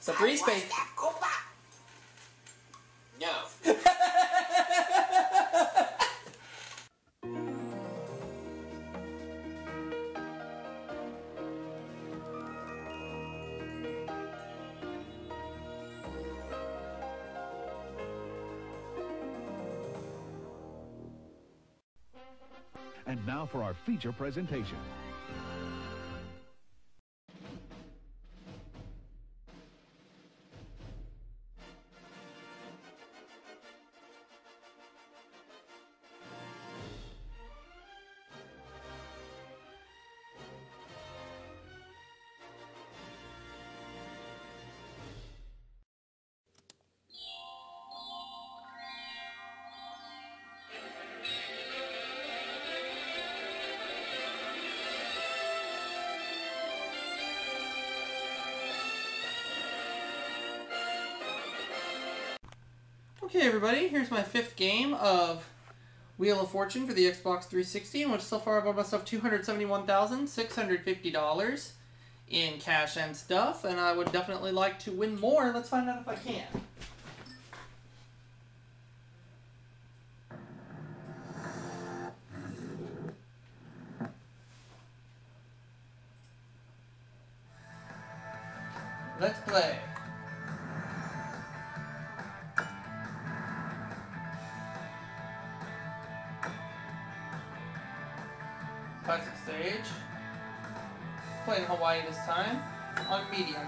It's a free space. No. And now for our feature presentation. Okay, everybody, here's my 5th game of Wheel of Fortune for the Xbox 360, in which so far I've bought myself $271,650 in cash and stuff, and I would definitely like to win more. Let's find out if I can. Let's play. Classic stage. Playing Hawaii this time on medium.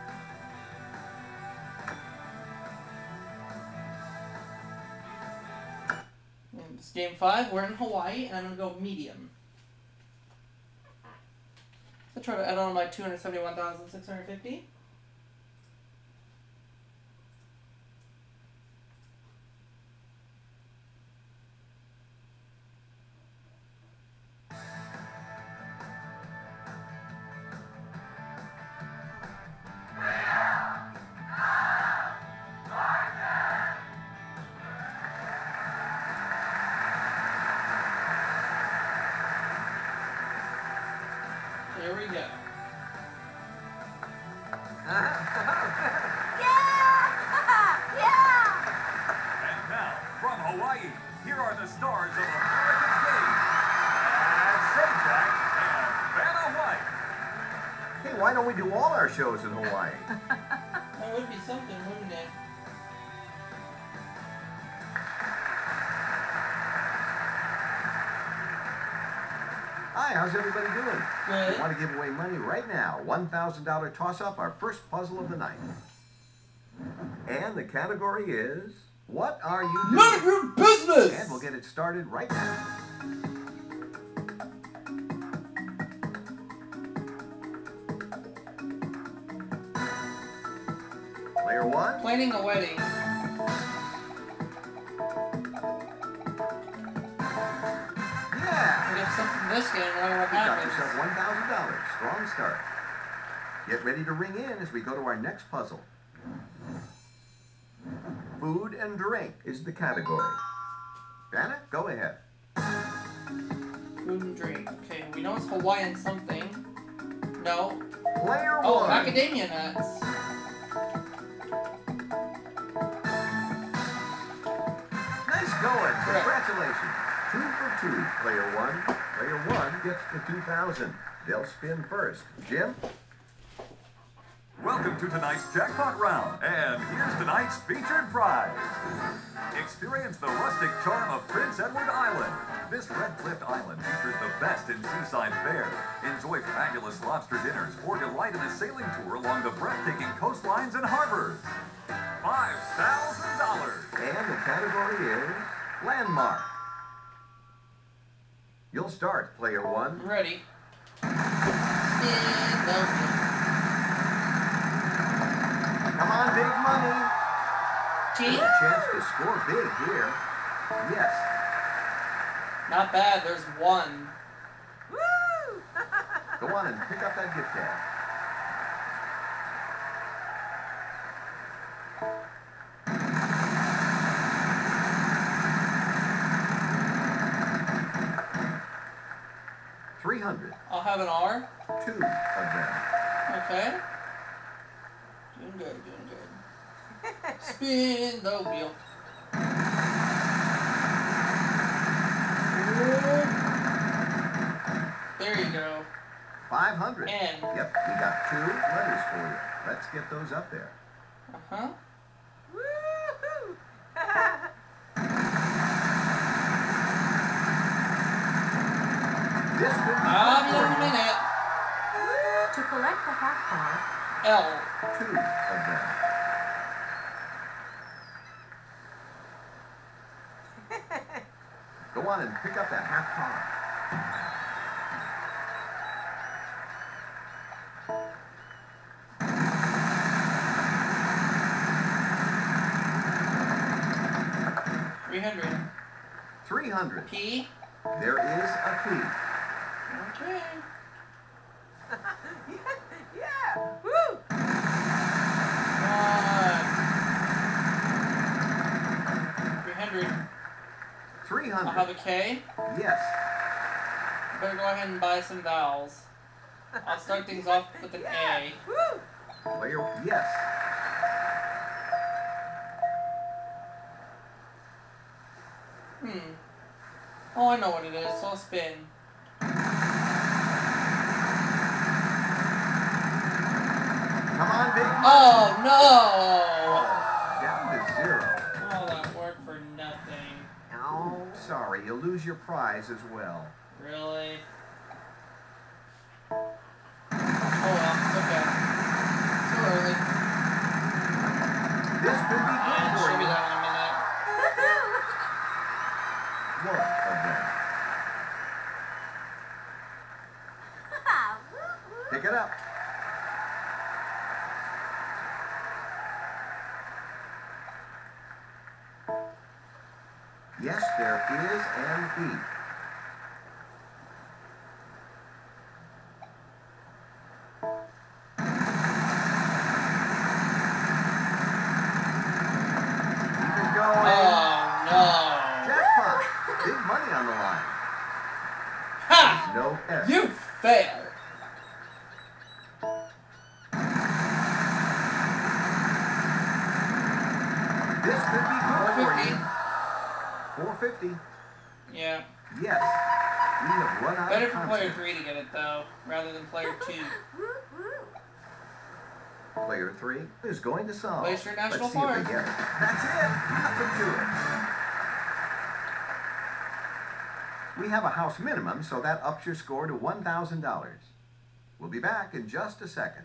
And this game 5, we're in Hawaii, and I'm gonna go medium. I'll try to add on my $271,650. Here we go. And now, from Hawaii, here are the stars of America's Game. Sajak and Vanna White. Hey, why don't we do all our shows in Hawaii? That would be something, wouldn't it? Hi, how's everybody doing? Good. We want to give away money right now. $1,000 toss-up, our first puzzle of the night. And the category is, what are you doing? None of your business! And we'll get it started right now. Player 1. Planning a wedding. Yeah! I get something this game, no matter what You got happens. yourself $1,000. Strong start. Get ready to ring in as we go to our next puzzle. Food and drink is the category. Vanna, go ahead. Food and drink. Okay, we know it's Hawaiian something. No. Player 1. Oh, macadamia nuts. Nice going. Congratulations. 2 for 2. Player 1. Player 1 gets the 2,000. They'll spin first. Jim? Welcome to tonight's jackpot round, and here's tonight's featured prize. Experience the rustic charm of Prince Edward Island. This red-cliffed island features the best in seaside fare. Enjoy fabulous lobster dinners or delight in a sailing tour along the breathtaking coastlines and harbors. $5,000. And the category is landmark. You'll start, Player 1. I'm ready. Come on, big money. Tea? A chance to score big here. Yes. Not bad, there's one. Woo! Go on and pick up that gift card. $300. I'll have an R. 2 of them. Okay. 2 Doing good, doing good. Spin the wheel. Ooh. There you go. 500. And. Yep, we got 2 letters for you. Let's get those up there. Uh-huh. Woohoo! This could be I'll good be there in for a you. minute. To collect the half bar, L. 2 of them. Go on and pick up that half car. $300. 300. P. There is a P. Okay. Yeah! Woo! One. 300. 300. I'll have a K. Yes. Better go ahead and buy some vowels. I'll start things off with an A. Woo! Player, yes. Oh, I know what it is, so I'll spin. Come on, big. Oh, no! Down to 0. Oh, that worked for nothing. Oh, sorry, you lose your prize as well. Really? Oh well, it's okay. Too early. This could be good I'll for show you. you that in a minute. One of them. Pick it up. Yes, there is an E. Keep it going. Oh, no. Jackpot. Big money on the line. Ha! No S. You failed. This could be good for 450. you. 450. Yeah. Yes. We have run out Better of for player content. 3 to get it, though, rather than player 2. Player 3 is going to solve. Place your national Let's see if park. they get it. That's it. Nothing to it. We have a house minimum, so that ups your score to $1,000. We'll be back in just a second.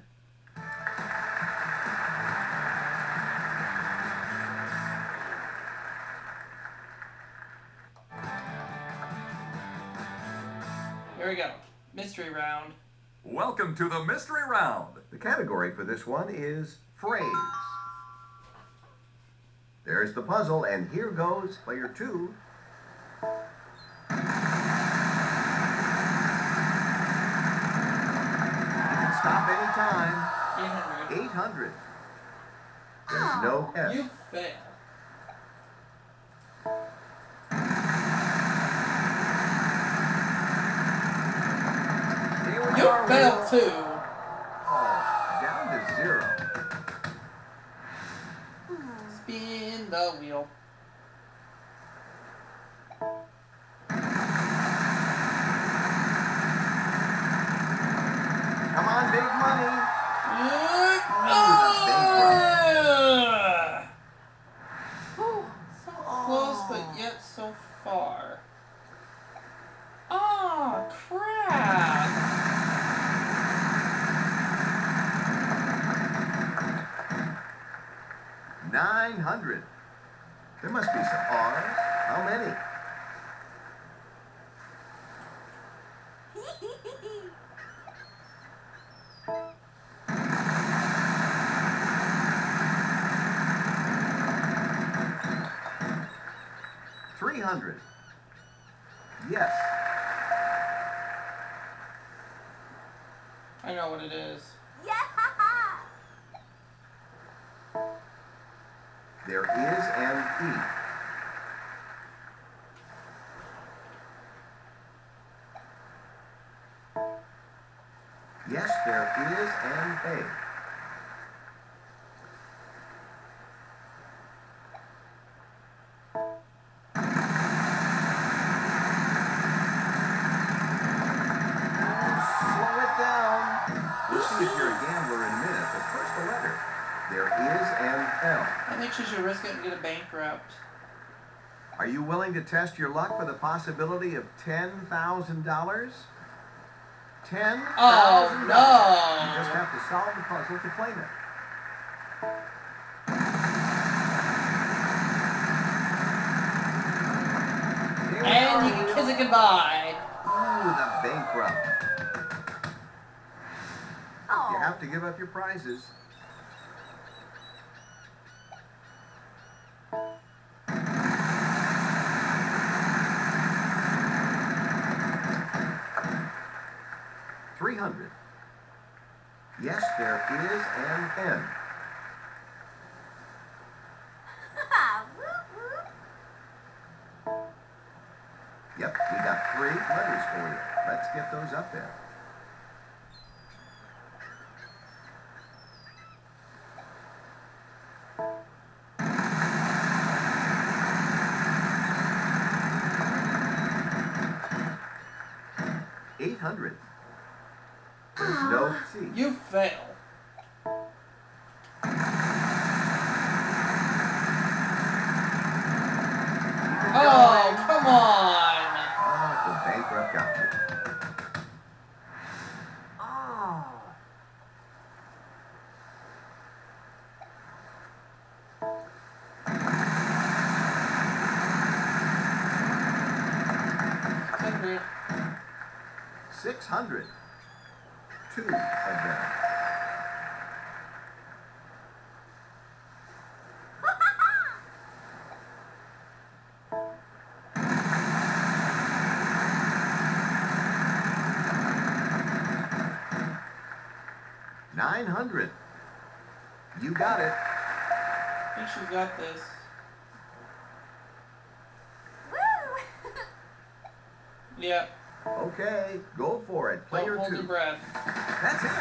Here we go. Mystery round. Welcome to the mystery round. The category for this one is phrase. There's the puzzle, and here goes player 2. You can stop anytime. 800. 800. There's no S. You failed. Here we You are, failed, Will. too. Oh, down to 0. Spin the wheel. Come on, big money. So close, but yet so far. Oh, crap! 900. There must be some R's. How many? $300. Yes. I know what it is. There is an E. Yes, there is an A. Slow it down. We'll see if you're a gambler in a minute, but first the letter. There is an L. I think she should risk it and get a bankrupt. Are you willing to test your luck for the possibility of $10,000? $10,000. Oh, You no. just have to solve the puzzle to claim it. And you can kiss it goodbye. Ooh, the bankrupt. Oh. You have to give up your prizes. $300. Yes, there is an N. Woo, woo. Yep, we got 3 letters for you. Let's get those up there. $800. There's no T. You fail. Oh, come on. Ah, the bankrupt got you. Oh. $600. 600. 2 of them. $900. You got it. I think she's got this. Woo. Yeah. Okay, go for it. Player Don't hold 2. your breath. That's it.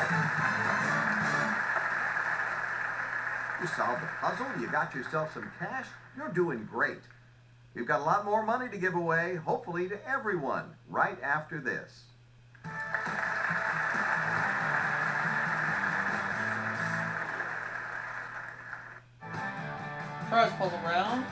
You solved the puzzle, you got yourself some cash, you're doing great. We've got a lot more money to give away, hopefully to everyone, right after this. Prize puzzle round.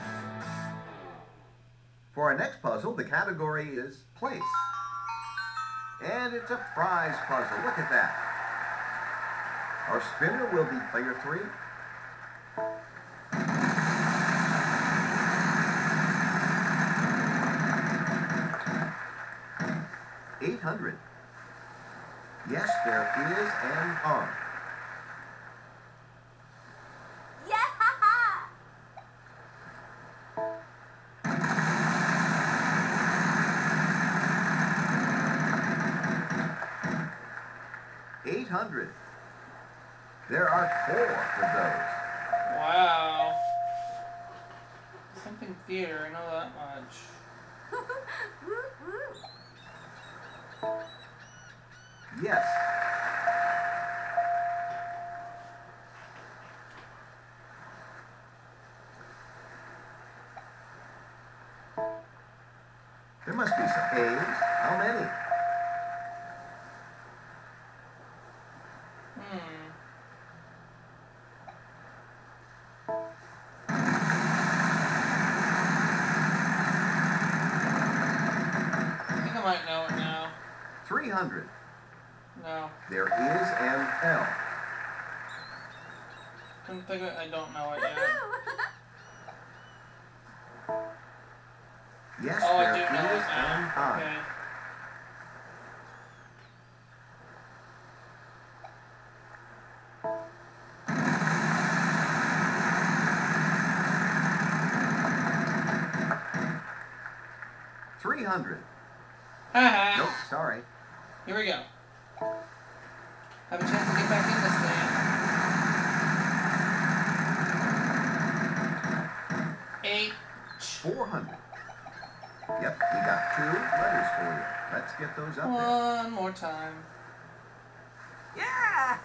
For our next puzzle, the category is place. And it's a prize puzzle. Look at that. Our spinner will be player 3. $800. Yes, there is an arm. Yeah. $800. There are 4 for those. Wow. Something theater, I know that much. Woo, woo. Yes. There must be some A's. How many? I think I might know it now. 300. No. There is an L. Couldn't think of it. I don't know it yet. Yes, Oh, I there do know it is an now. I. Okay. $300. Haha. Nope, sorry. Here we go. Have a chance to get back in this thing. 8. 400. Yep, we got 2 letters for you. Let's get those up there. One more time. Yeah.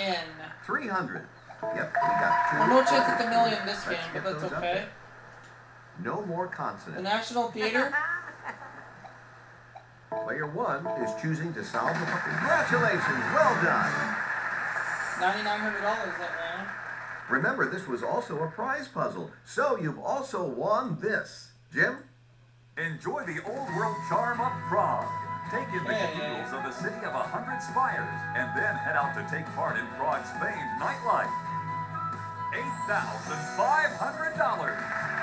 N. 300. Yep, we got 2. Well, no chance at the million this Let's game, get but that's those up okay. there. No more The consonants. National Theater. Player 1 is choosing to solve the puzzle. Congratulations, well done. $9,900 that round. Remember, this was also a prize puzzle, so you've also won this. Jim? Enjoy the old world charm of Prague. Take in the Hey. cathedrals of the city of 100 spires, and then head out to take part in Prague's famed nightlife. $8,500.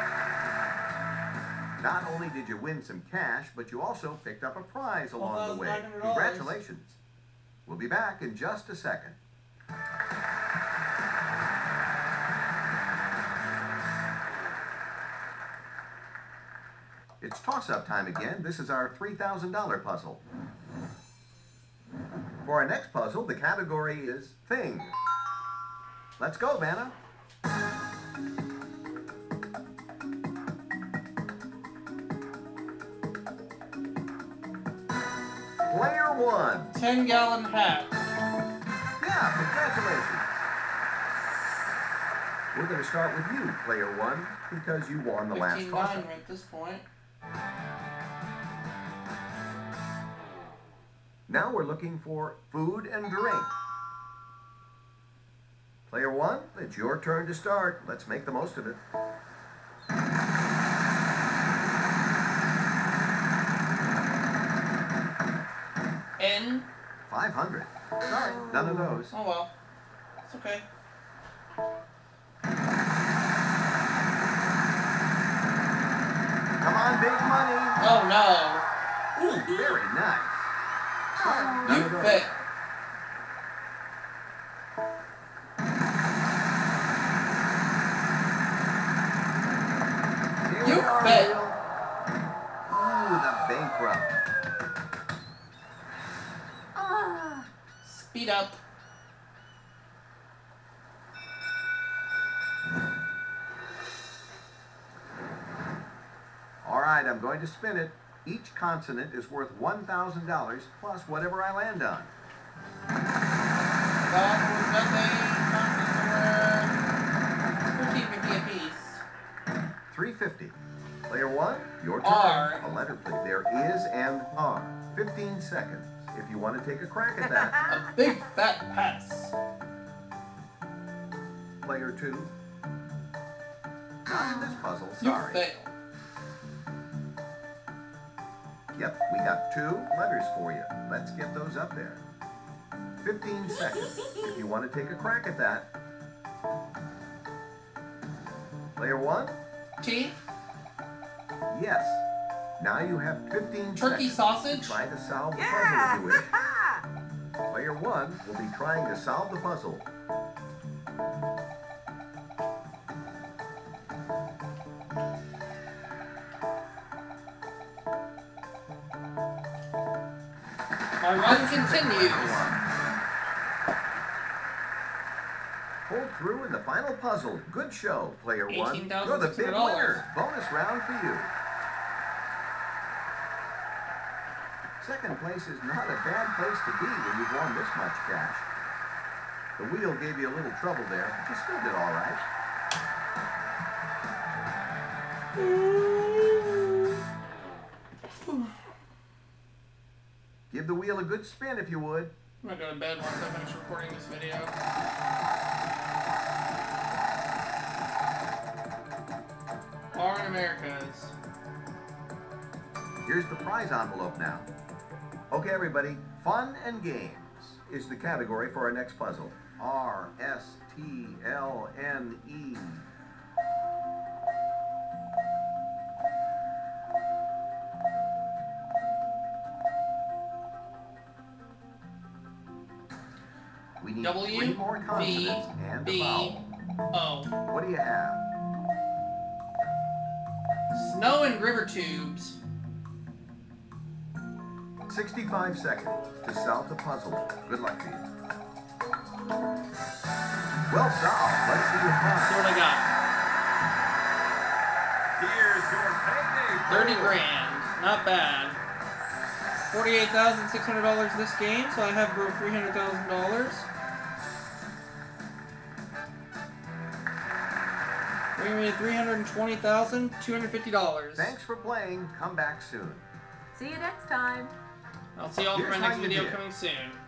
Not only did you win some cash, but you also picked up a prize along the way. $12,900. Congratulations. We'll be back in just a second. It's toss-up time again. This is our $3,000 puzzle. For our next puzzle, the category is Thing. Let's go, Vanna. Player 1. 10-gallon hat. Yeah, congratulations. We're going to start with you, Player 1, because you won the last 15-9 toss-up. right at this point. Now we're looking for food and drink. Player 1, it's your turn to start. Let's make the most of it. N. 500. Sorry, none of those. Oh well. It's okay. Come on, big money. Oh no. Ooh, very nice. Sorry, none You of those. fit. Here You we are, fit. Neil. Ooh, the bankrupt. Speed up. All right, I'm going to spin it. Each consonant is worth $1,000 plus whatever I land on. That was nothing. $13.50 apiece. 350. Player 1, your turn. R. A letter, please. There is an R. 15 seconds. If you want to take a crack at that. A big fat pass. Player 2. Not in this puzzle, You sorry. fail. Yep, we got 2 letters for you. Let's get those up there. 15 seconds. If you want to take a crack at that. Player 1, T. yes. Now you have 15 Turkey seconds. sausage. Try to solve the puzzle Yeah. if you wish. Player 1 will be trying to solve the puzzle. My run continues. Pulled through in the final puzzle. Good show, Player 1. $18,600. You're the big winner. Bonus round for you. Second place is not a bad place to be when you've won this much cash. The wheel gave you a little trouble there, but you still did all right. Give the wheel a good spin if you would. I'm gonna go to bed once I finish recording this video. R in Americas. Here's the prize envelope now. Okay, everybody, fun and games is the category for our next puzzle. R-S-T-L-N-E. We need W, 3 more consonants V, and a B, vowel. O. What do you have? Snow and river tubes. 65 seconds to solve the puzzle. Good luck to you. Well solved. Let's see your See prize. what I got. Here's your payday. 30 grand. Not bad. $48,600 this game, so I have broke $300,000. We made $320,250. Thanks for playing. Come back soon. See you next time. I'll see you all for my Here's next how you video did. coming soon.